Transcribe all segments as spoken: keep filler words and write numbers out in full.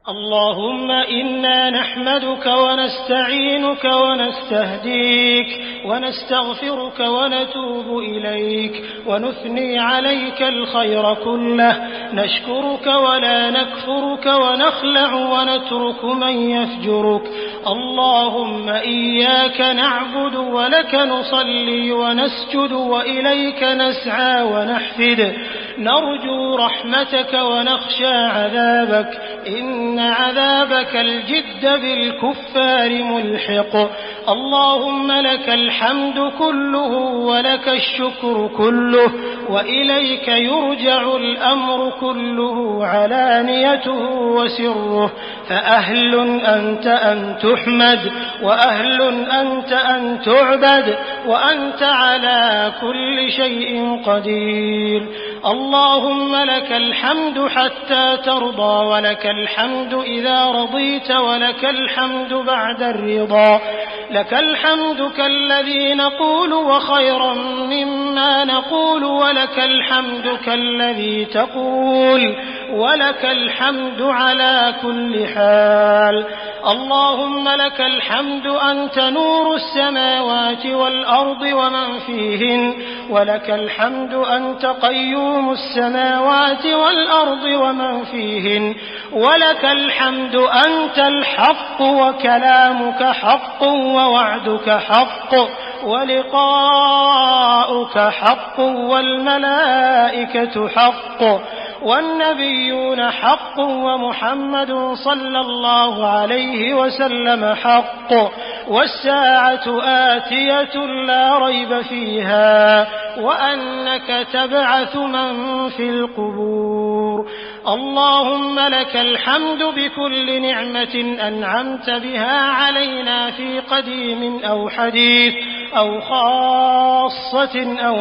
اللهم إنا نحمدك ونستعينك ونستهديك ونستغفرك ونتوب إليك ونثني عليك الخير كله، نشكرك ولا نكفرك ونخلع ونترك من يفجرك. اللهم إياك نعبد ولك نصلي ونسجد وإليك نسعى ونحفد، نرجو رحمتك ونخشى عذابك، إن عذابك الجد بالكفار ملحق. اللهم لك الحمد كله ولك الشكر كله، وإليك يرجع الأمر كله علانيته وسره، فأهل أنت أن تحمد وأهل أنت أن تعبد، وأنت على كل شيء قدير. اللهم لك الحمد حتى ترضى، ولك الحمد إذا رضيت، ولك الحمد بعد الرضا. لك الحمد كالذي نقول وخيرا مما نقول، ولك الحمد كالذي تقول، ولك الحمد على كل حال. اللهم لك الحمد أنت نور السماوات والأرض ومن فيهن، ولك الحمد أنت قيوم السماوات والأرض ومن فيهن، ولك الحمد أنت الحق وكلامك حق ووعدك حق ولقاؤك حق والملائكة حق والنبيون حق ومحمد صلى الله عليه وسلم حق، والساعة آتية لا ريب فيها، وأنك تبعث من في القبور. اللهم لك الحمد بكل نعمة أنعمت بها علينا في قديم أو حديث أو خاصة أو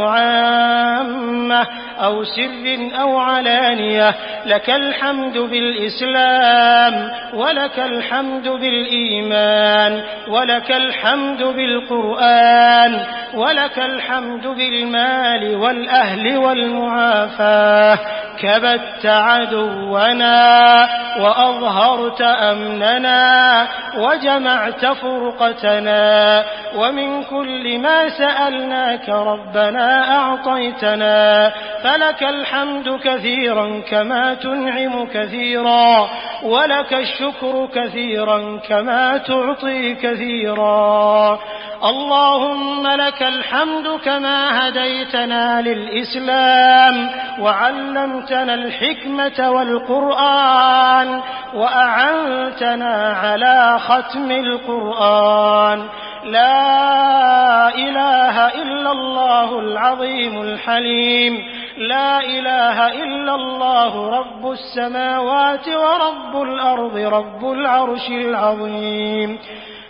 عامة أو سر أو علانية. لك الحمد بالإسلام، ولك الحمد بالإيمان، ولك الحمد بالقرآن، ولك الحمد بالمال والأهل والمعافاة. كبت عدونا وأظهرت أمننا وجمعت فرقتنا، ومن كل ما سألناك ربنا أعطيتنا، فلك الحمد كثيرا كما تنعم كثيرا، ولك الشكر كثيرا كما تعطي كثيرا. اللهم لك الحمد كما هديتنا للإسلام وعلمتنا الحكمة والقرآن وأعنتنا على ختم القرآن. لا إله إلا الله العظيم الحليم، لا إله إلا الله رب السماوات ورب الأرض رب العرش العظيم.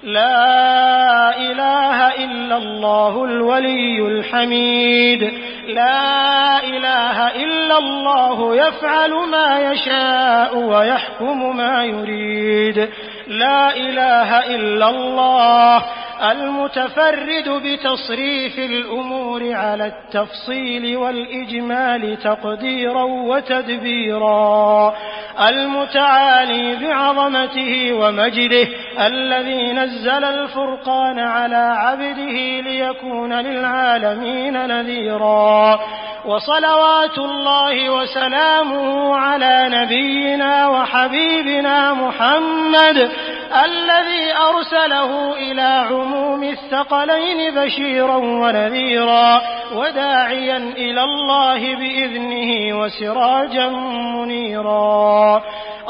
لا إله إلا الله الولي الحميد، لا إله إلا الله يفعل ما يشاء ويحكم ما يريد. لا إله إلا الله المتفرد بتصريف الأمور على التفصيل والإجمال تقديرا وتدبيرا، المتعالي بعظمته ومجده، الذي نزل الفرقان على عبده ليكون للعالمين نذيرا. وصلوات الله وسلامه على نبينا وحبيبنا محمد، الذي أرسله إلى عموم الثقلين بشيرا ونذيرا، وداعيا إلى الله بإذنه وسراجا منيرا.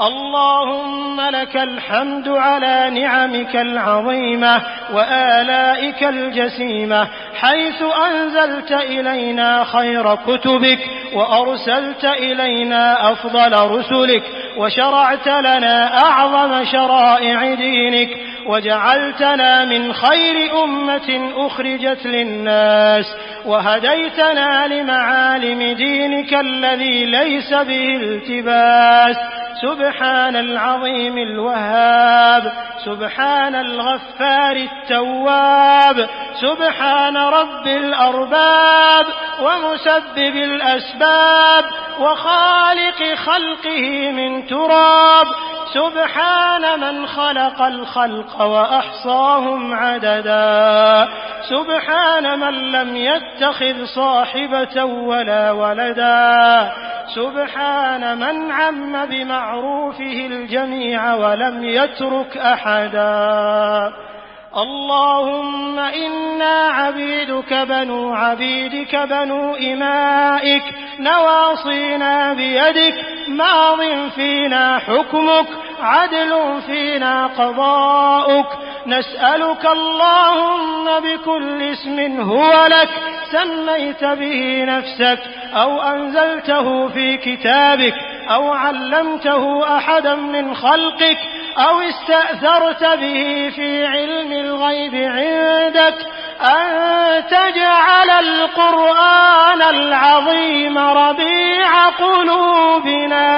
اللهم لك الحمد على نعمك العظيمة وآلائك الجسيمة، حيث أنزلت إلينا خير كتبك، وأرسلت إلينا أفضل رسلك، وشرعت لنا أعظم شرائع دينك، وجعلتنا من خير أمة أخرجت للناس، وهديتنا لمعالم دينك الذي ليس به التباس. سبحان العظيم الوهاب، سبحان الغفار التواب، سبحان رب الأرباب ومسبب الأسباب وخالق خلقه من تراب. سبحان من خلق الخلق وأحصاهم عددا سبحان من لم يتخذ صاحبة ولا ولدا سبحان من عم بمعروفه الجميع ولم يترك أحدا اللهم إنا عبيدك بنو عبيدك بنو إمائك نواصينا بيدك ماض فينا حكمك عدل فينا قضاؤك نسألك اللهم بكل اسم هو لك سميت به نفسك أو أنزلته في كتابك أو علمته أحدا من خلقك أو استأثرت به في علم الغيب عندك أن تجعل القرآن العظيم ربيع قلوبنا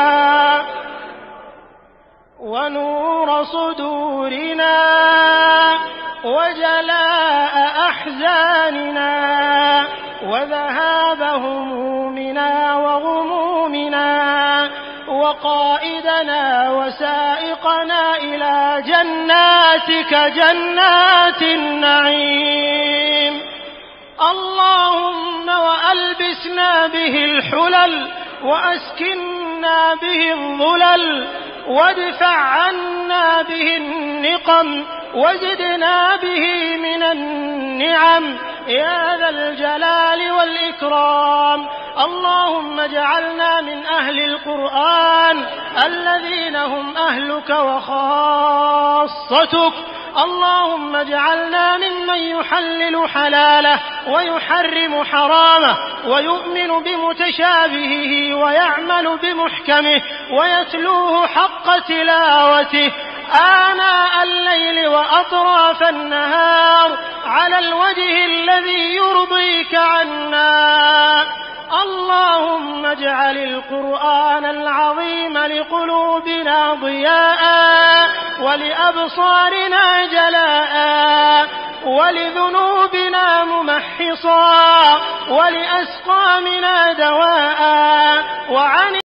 ونور صدورنا وجلاء أحزاننا وذهاب همومنا وغمومنا وقائدنا وسائقنا إلى جناتك جنات النعيم اللهم وألبسنا به الحلل وأسكنا به الظلل وادفع عنا به النقم وزدنا به من النعم يا ذا الجلال والإكرام اللهم اجعلنا من أهل القرآن الذين هم أهلك وخاصتك اللهم اجعلنا ممن يحلل حلاله ويحرم حرامه ويؤمن بمتشابهه ويعمل بمحكمه ويتلوه حق تلاوته آناء الليل وأطراف النهار على الوجه الذي يرضيك عنا اللهم اجعل القرآن العظيم لقلوبنا ضياء ولأبصارنا جلاء ولذنوبنا ممحصا ولأسقامنا دواء وعن